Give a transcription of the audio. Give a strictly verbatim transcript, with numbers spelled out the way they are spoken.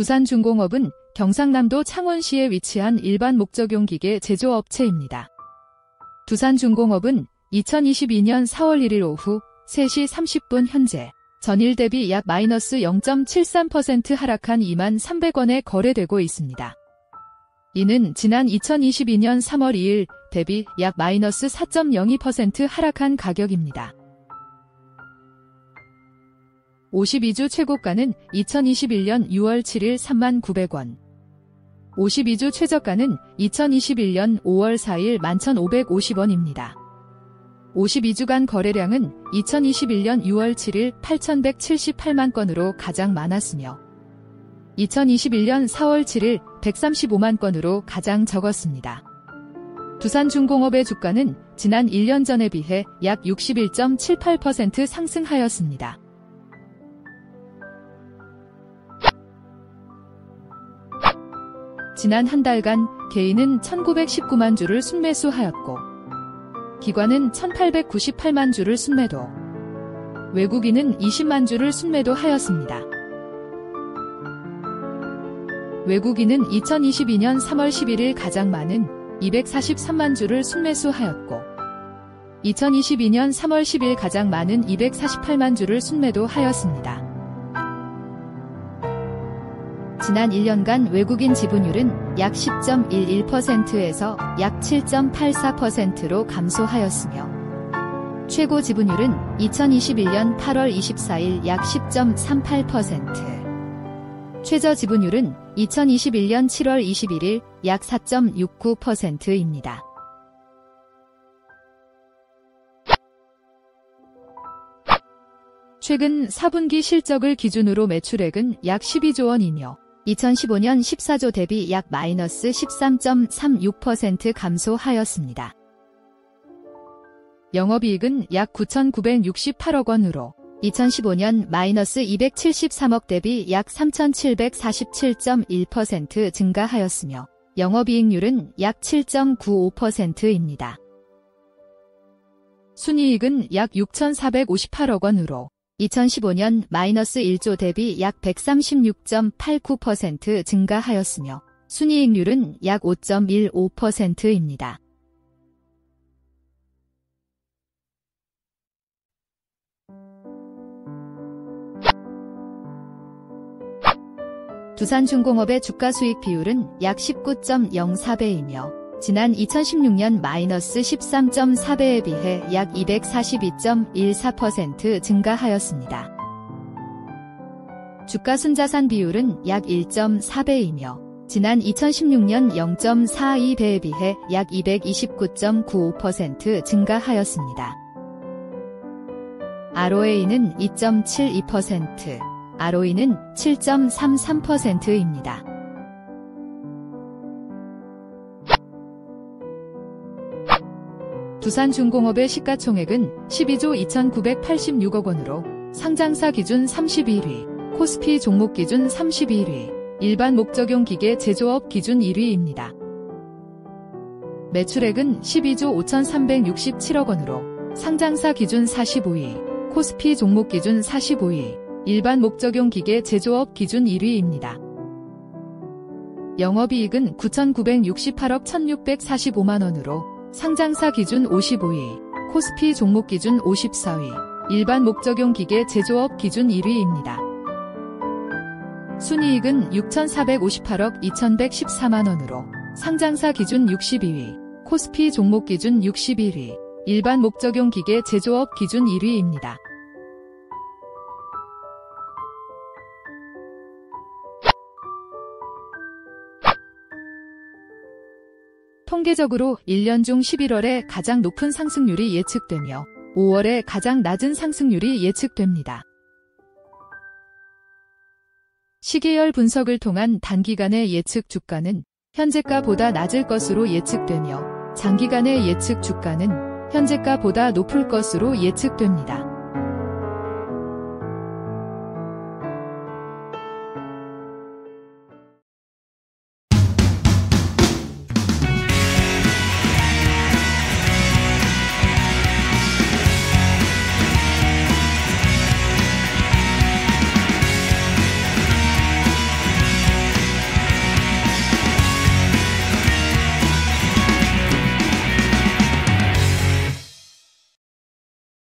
두산중공업은 경상남도 창원시에 위치한 일반 목적용 기계 제조업체입니다. 두산중공업은 이천이십이년 사월 일일 오후 세 시 삼십 분 현재 전일 대비 약 마이너스 영 점 칠삼 퍼센트 하락한 이만 삼백 원에 거래되고 있습니다. 이는 지난 이천이십이년 삼월 이일 대비 약 마이너스 사 점 영이 퍼센트 하락한 가격입니다. 오십이 주 최고가는 이천이십일년 유월 칠일 삼만 구백 원, 오십이 주 최저가는 이천이십일년 오월 사일 만 천오백오십 원입니다. 오십이 주간 거래량은 이천이십일년 유월 칠일 팔천백칠십팔만 건으로 가장 많았으며 이천이십일년 사월 칠일 백삼십오만 건으로 가장 적었습니다. 두산중공업의 주가는 지난 일 년 전에 비해 약 육십일 점 칠팔 퍼센트 상승하였습니다. 지난 한 달간 개인은 천구백십구만 주를 순매수하였고 기관은 천팔백구십팔만 주를 순매도, 외국인은 이십만 주를 순매도하였습니다. 외국인은 이천이십이년 삼월 십일일 가장 많은 이백사십삼만 주를 순매수하였고 이천이십이년 삼월 십일 가장 많은 이백사십팔만 주를 순매도하였습니다. 지난 일 년간 외국인 지분율은 약 십 점 일일 퍼센트에서 약 칠 점 팔사 퍼센트로 감소하였으며 최고 지분율은 이천이십일년 팔월 이십사일 약 십 점 삼팔 퍼센트, 최저 지분율은 이천이십일년 칠월 이십일일 약 사 점 육구 퍼센트입니다. 최근 사 분기 실적을 기준으로 매출액은 약 십이조 원이며 이천십오년 십사조 대비 약 마이너스 십삼 점 삼육 퍼센트 감소하였습니다. 영업이익은 약 구천구백육십팔억 원으로 이천십오년 마이너스 이백칠십삼억 대비 약 삼천칠백사십칠 점 일 퍼센트 증가하였으며 영업이익률은 약 칠 점 구오 퍼센트입니다. 순이익은 약 육천사백오십팔억 원으로 이천십오년 마이너스 일조 대비 약 백삼십육 점 팔구 퍼센트 증가하였으며 순이익률은 약 오 점 일오 퍼센트입니다. 두산중공업의 주가수익 비율은 약 십구 점 영사 배이며 지난 이천십육년 마이너스 십삼 점 사 배에 비해 약 이백사십이 점 일사 퍼센트 증가하였습니다. 주가순자산 비율은 약 일 점 사 배이며 지난 이천십육년 영 점 사이 배에 비해 약 이백이십구 점 구오 퍼센트 증가하였습니다. 알오에이는 이 점 칠이 퍼센트, 알오이는 칠 점 삼삼 퍼센트입니다. 두산중공업의 시가총액은 십이조 이천구백팔십육억 원으로 상장사 기준 삼십일 위, 코스피 종목 기준 삼십일 위, 일반 목적용 기계 제조업 기준 일 위입니다. 매출액은 십이조 오천삼백육십칠억 원으로 상장사 기준 사십오 위, 코스피 종목 기준 사십오 위, 일반 목적용 기계 제조업 기준 일 위입니다. 영업이익은 구천구백육십팔억 천육백사십오만 원으로 상장사 기준 오십오 위, 코스피 종목 기준 오십사 위, 일반 목적용 기계 제조업 기준 일 위입니다. 순이익은 육천사백오십팔억 이천백십사만 원으로 상장사 기준 육십이 위, 코스피 종목 기준 육십일 위, 일반 목적용 기계 제조업 기준 일 위입니다. 통계적으로 일 년 중 십일월에 가장 높은 상승률이 예측되며 오월에 가장 낮은 상승률이 예측됩니다. 시계열 분석을 통한 단기간의 예측 주가는 현재가보다 낮을 것으로 예측되며 장기간의 예측 주가는 현재가보다 높을 것으로 예측됩니다.